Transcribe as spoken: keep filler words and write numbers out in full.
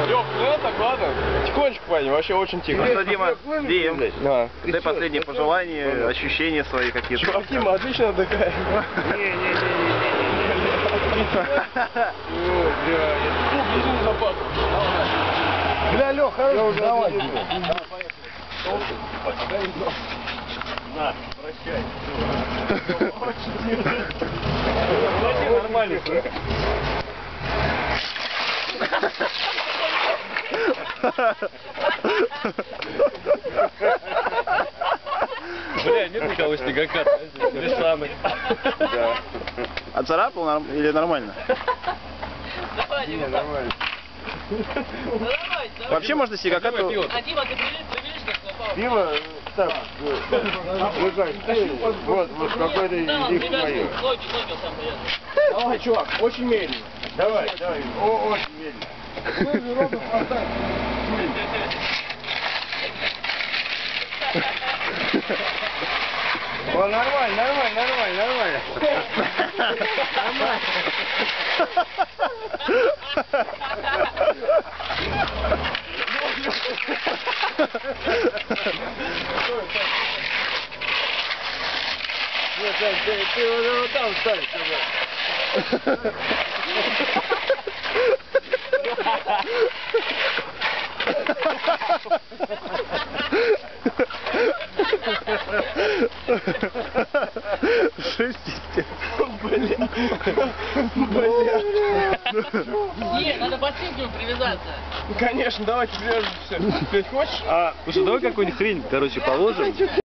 Лёх, ну это так, ладно. Тихонечко, парень, вообще очень тихо. Ну что, Дима, Дим, Да. дай последние пожелания, ощущения свои какие-то. Чуваки, мы отлично отдыхаем. Не-не-не-не-не-не. Бля, Лёх, хорошо, давай. На, прощай. Нормально. Бля, нет никого снегака, ты самый. Да. А царапал норм... или нормально? Давай, Дима. Нормально. Ну давай, давай. Вообще можно снегака... А Дима, ты прилишь нас на паузу? Дима, так, держай, вот, вот какой-то иди мою. Ноги, ноги сам приятно. Давай, чувак, очень медленно. Давай, давай, о, очень медленно. О, нормально, нормально, нормально, нормально. Нормально. Нет, Сань, ты, ты вот, вот там встань, Шестистер. Бля. Не, надо ботинком привязаться. Ну конечно, давайте привяжем все. Ты хочешь? А, слушай, давай какую-нибудь хрень, короче, положим.